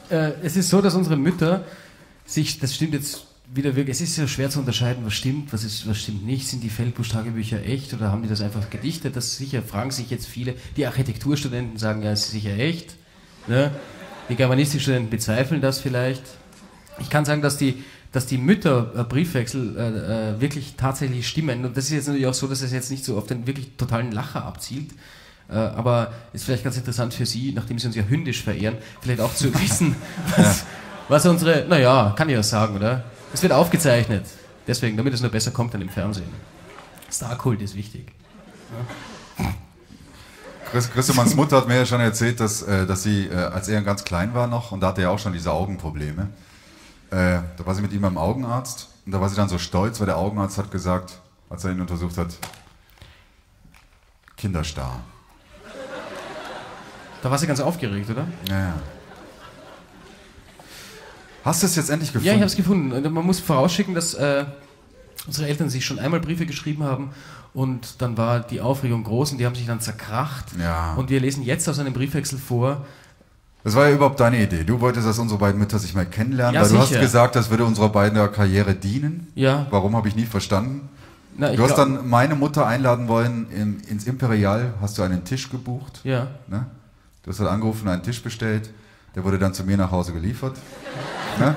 Es ist so, dass unsere Mütter sich, das stimmt jetzt wieder wirklich, es ist ja schwer zu unterscheiden, was stimmt, was stimmt nicht. Sind die Feldbusch-Tagebücher echt oder haben die das einfach gedichtet? Das sicher fragen sich jetzt viele. Die Architekturstudenten sagen, ja, es ist sicher echt. Ne? Die Germanistikstudenten bezweifeln das vielleicht. Ich kann sagen, dass die Mütter-Briefwechsel wirklich tatsächlich stimmen. Und das ist jetzt natürlich auch so, dass es jetzt nicht so auf den wirklich totalen Lacher abzielt. Aber ist vielleicht ganz interessant für Sie, nachdem Sie uns ja hündisch verehren, vielleicht auch zu wissen, was unsere, naja, kann ich ja sagen, oder? Es wird aufgezeichnet. Deswegen, damit es nur besser kommt dann im Fernsehen. Starkult ist wichtig. Ja. Christemanns Mutter hat mir ja schon erzählt, dass sie, als er ganz klein war noch, und da hatte er auch schon diese Augenprobleme, da war sie mit ihm beim Augenarzt und da war sie dann so stolz, weil der Augenarzt hat gesagt, als er ihn untersucht hat, Kinderstar. Da war sie ganz aufgeregt, oder? Ja. Hast du es jetzt endlich gefunden? Ja, ich habe es gefunden. Und man muss vorausschicken, dass unsere Eltern sich schon einmal Briefe geschrieben haben und dann war die Aufregung groß und die haben sich dann zerkracht. Ja. Und wir lesen jetzt aus einem Briefwechsel vor. Das war ja überhaupt deine Idee. Du wolltest, dass unsere beiden Mütter sich mal kennenlernen, Ja, weil sicher. du hast gesagt, das würde unserer beiden Karriere dienen. Ja. Warum, habe ich nie verstanden. Na, Du hast dann meine Mutter einladen wollen ins Imperial, hast du einen Tisch gebucht. Ja. Ne? Du hast dann angerufen, einen Tisch bestellt, der wurde dann zu mir nach Hause geliefert. Ne?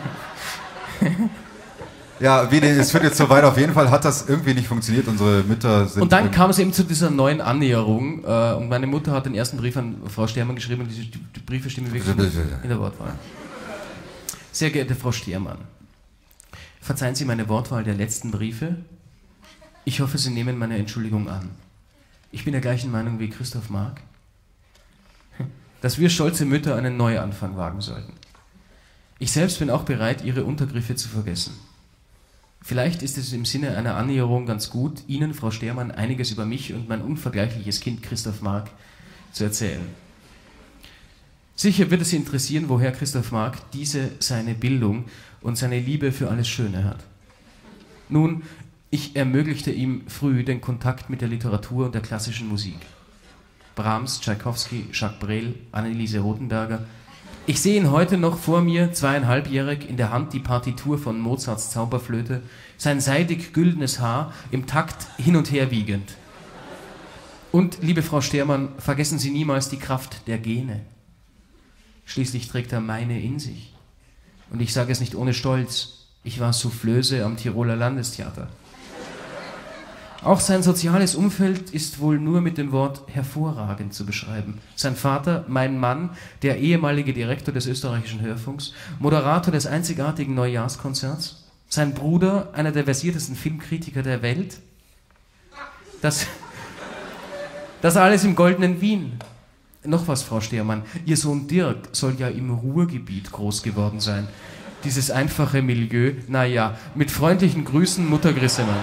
Ja, es führt jetzt so weit, auf jeden Fall hat das irgendwie nicht funktioniert, unsere Mütter sind... Und dann kam es eben zu dieser neuen Annäherung und meine Mutter hat den ersten Brief an Frau Stehrmann geschrieben und die Briefe stimmen wirklich in der Wortwahl. Sehr geehrte Frau Stehrmann, verzeihen Sie meine Wortwahl der letzten Briefe. Ich hoffe, Sie nehmen meine Entschuldigung an. Ich bin der gleichen Meinung wie Christoph Mark, dass wir stolze Mütter einen Neuanfang wagen sollten. Ich selbst bin auch bereit, Ihre Untergriffe zu vergessen. Vielleicht ist es im Sinne einer Annäherung ganz gut, Ihnen, Frau Stehrmann, einiges über mich und mein unvergleichliches Kind Christoph Mark zu erzählen. Sicher wird es Sie interessieren, woher Christoph Mark seine Bildung und seine Liebe für alles Schöne hat. Nun, ich ermöglichte ihm früh den Kontakt mit der Literatur und der klassischen Musik. Brahms, Tschaikowski, Jacques Brel, Anneliese Rothenberger. Ich sehe ihn heute noch vor mir, 2,5-jährig, in der Hand die Partitur von Mozarts Zauberflöte, sein seidig güldenes Haar im Takt hin und her wiegend. Und, liebe Frau Stehrmann, vergessen Sie niemals die Kraft der Gene. Schließlich trägt er meine in sich. Und ich sage es nicht ohne Stolz, ich war Soufflöse am Tiroler Landestheater. Auch sein soziales Umfeld ist wohl nur mit dem Wort hervorragend zu beschreiben. Sein Vater, mein Mann, der ehemalige Direktor des österreichischen Hörfunks, Moderator des einzigartigen Neujahrskonzerts. Sein Bruder, einer der versiertesten Filmkritiker der Welt. Das alles im goldenen Wien. Noch was, Frau Stehrmann. Ihr Sohn Dirk soll ja im Ruhrgebiet groß geworden sein. Dieses einfache Milieu, naja, mit freundlichen Grüßen, Mutter Grissemann.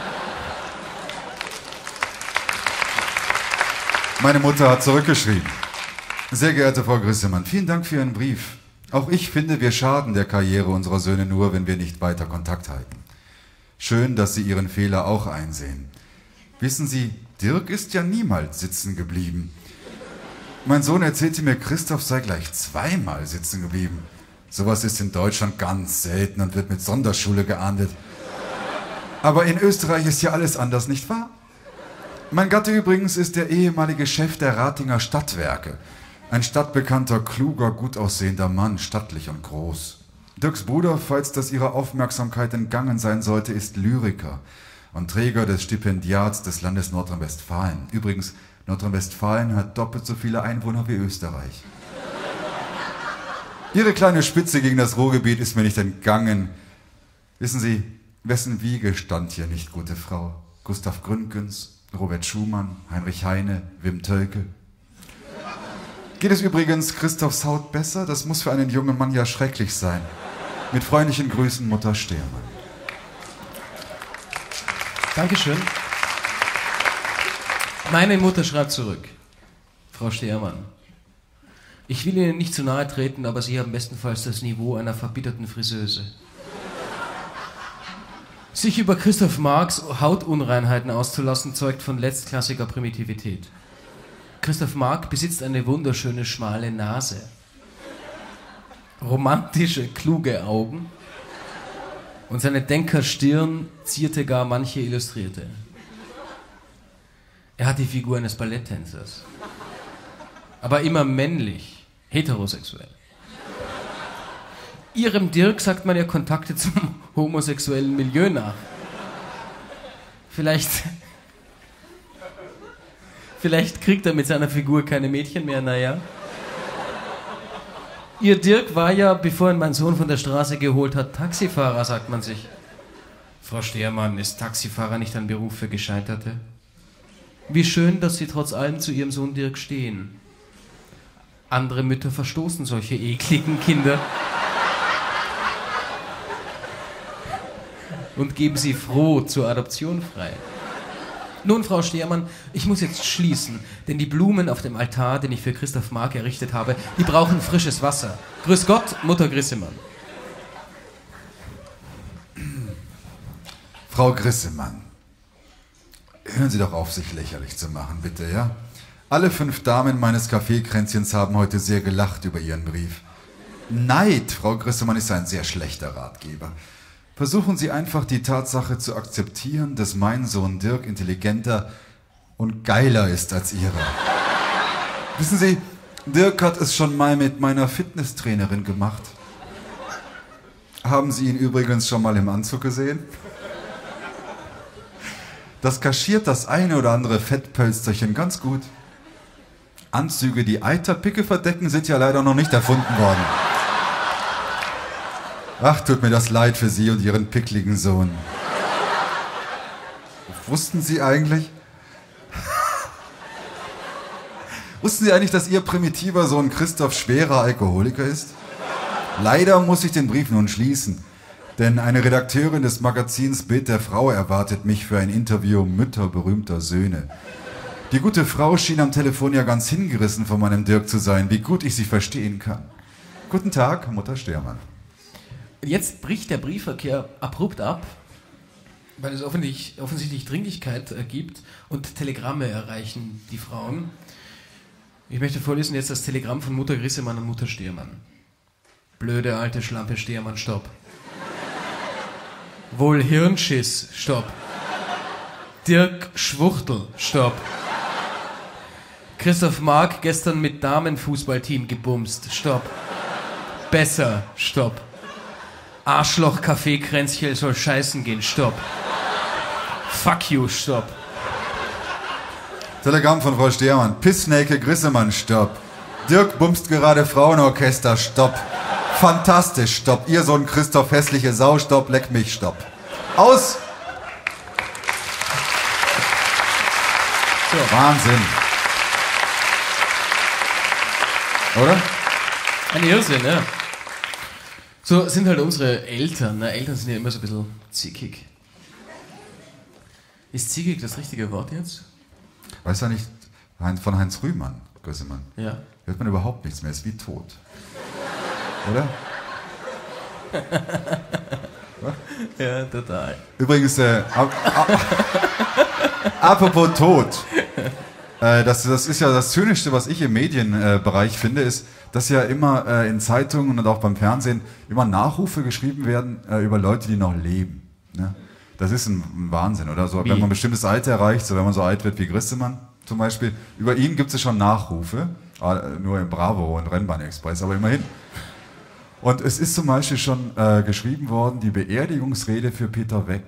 Meine Mutter hat zurückgeschrieben. Sehr geehrte Frau Grissemann, vielen Dank für Ihren Brief. Auch ich finde, wir schaden der Karriere unserer Söhne nur, wenn wir nicht weiter Kontakt halten. Schön, dass Sie Ihren Fehler auch einsehen. Wissen Sie, Dirk ist ja niemals sitzen geblieben. Mein Sohn erzählte mir, Christoph sei gleich zweimal sitzen geblieben. Sowas ist in Deutschland ganz selten und wird mit Sonderschule geahndet. Aber in Österreich ist ja alles anders, nicht wahr? Mein Gatte übrigens ist der ehemalige Chef der Ratinger Stadtwerke. Ein stadtbekannter, kluger, gut aussehender Mann, stattlich und groß. Dirks Bruder, falls das Ihrer Aufmerksamkeit entgangen sein sollte, ist Lyriker und Träger des Stipendiats des Landes Nordrhein-Westfalen. Übrigens, Nordrhein-Westfalen hat doppelt so viele Einwohner wie Österreich. Ihre kleine Spitze gegen das Ruhrgebiet ist mir nicht entgangen. Wissen Sie, wessen Wiege stand hier nicht, gute Frau? Gustav Gründgens, Robert Schumann, Heinrich Heine, Wim Tölke. Geht es übrigens Christophs Haut besser? Das muss für einen jungen Mann ja schrecklich sein. Mit freundlichen Grüßen, Mutter Stehrmann. Dankeschön. Meine Mutter schreibt zurück. Frau Stehrmann, ich will Ihnen nicht zu nahe treten, aber Sie haben bestenfalls das Niveau einer verbitterten Friseuse. Sich über Christoph Marks Hautunreinheiten auszulassen, zeugt von letztklassiger Primitivität. Christoph Mark besitzt eine wunderschöne, schmale Nase. romantische, kluge Augen und seine Denkerstirn zierte gar manche Illustrierte. Er hat die Figur eines Balletttänzers, aber immer männlich, heterosexuell. Ihrem Dirk sagt man ja Kontakte zum homosexuellen Milieu nach. Vielleicht kriegt er mit seiner Figur keine Mädchen mehr, naja. Ihr Dirk war ja, bevor ihn mein Sohn von der Straße geholt hat, Taxifahrer, sagt man sich. Frau Stehrmann, ist Taxifahrer nicht ein Beruf für Gescheiterte? Wie schön, dass Sie trotz allem zu Ihrem Sohn Dirk stehen. Andere Mütter verstoßen solche ekligen Kinder und geben sie froh zur Adoption frei. Nun, Frau Stehrmann, ich muss jetzt schließen, denn die Blumen auf dem Altar, den ich für Christoph Mark errichtet habe, die brauchen frisches Wasser. Grüß Gott, Mutter Grissemann. Frau Grissemann, hören Sie doch auf, sich lächerlich zu machen, bitte, ja? Alle 5 Damen meines Kaffeekränzchens haben heute sehr gelacht über Ihren Brief. Neid, Frau Grissemann, ist ein sehr schlechter Ratgeber. Versuchen Sie einfach die Tatsache zu akzeptieren, dass mein Sohn Dirk intelligenter und geiler ist als Ihrer. Wissen Sie, Dirk hat es schon mal mit meiner Fitnesstrainerin gemacht. Haben Sie ihn übrigens schon mal im Anzug gesehen? Das kaschiert das eine oder andere Fettpölsterchen ganz gut. Anzüge, die Eiterpicke verdecken, sind ja leider noch nicht erfunden worden. Ach, tut mir das leid für Sie und Ihren pickligen Sohn. Wussten Sie eigentlich, dass Ihr primitiver Sohn Christoph schwerer Alkoholiker ist? Leider muss ich den Brief nun schließen, denn eine Redakteurin des Magazins Bild der Frau erwartet mich für ein Interview Mütter berühmter Söhne. Die gute Frau schien am Telefon ja ganz hingerissen von meinem Dirk zu sein, wie gut ich sie verstehen kann. Guten Tag, Mutter Stehrmann. Jetzt bricht der Briefverkehr abrupt ab, weil es offensichtlich Dringlichkeit gibt und Telegramme erreichen die Frauen. Ich möchte vorlesen jetzt das Telegramm von Mutter Grissemann an Mutter Stehrmann. Blöde alte Schlampe Stehrmann, stopp. Wohl Hirnschiss, stopp. Dirk Schwuchtel, stopp. Christoph Mark gestern mit Damenfußballteam gebumst, stopp. Besser, stopp. Arschloch Kaffeekränzchen soll scheißen gehen, stopp. Fuck you, stopp. Telegramm von Frau Stehrmann. Pissnake Grissemann, stopp. Dirk bumst gerade Frauenorchester, stopp. Fantastisch, stopp. Ihr Sohn Christoph hässliche Sau, stopp. Leck mich, stopp. Aus! So. Wahnsinn. Oder? Ein Irrsinn, ja. So sind halt unsere Eltern. Ne? Eltern sind ja immer so ein bisschen zickig. Ist zickig das richtige Wort jetzt? Weißt du nicht, von Heinz Rühmann, Grissemann, ja. Hört man überhaupt nichts mehr, ist wie tot. Oder? Ja, total. Übrigens, apropos tot. Das ist ja das Zynischste, was ich im Medienbereich finde, ist, dass ja immer in Zeitungen und auch beim Fernsehen immer Nachrufe geschrieben werden über Leute, die noch leben. Ne? Das ist ein Wahnsinn, oder? So, wenn man ein bestimmtes Alter erreicht, so wenn man so alt wird wie Grissemann zum Beispiel, über ihn gibt es schon Nachrufe, nur im Bravo und Rennbahn-Express, aber immerhin. Und es ist zum Beispiel schon geschrieben worden, die Beerdigungsrede für Peter Weck.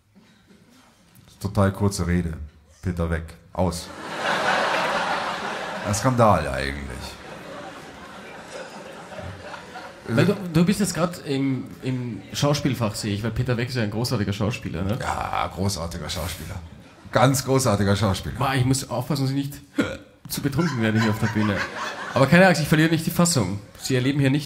Total kurze Rede. Peter Weck. Aus. Ein Skandal eigentlich. Weil du bist jetzt gerade im Schauspielfach, sehe ich, weil Peter Weck ist ja ein großartiger Schauspieler, ne? Ja, großartiger Schauspieler. Ganz großartiger Schauspieler. Ich muss aufpassen, dass ich nicht zu betrunken werde hier auf der Bühne. Aber keine Angst, ich verliere nicht die Fassung. Sie erleben hier nicht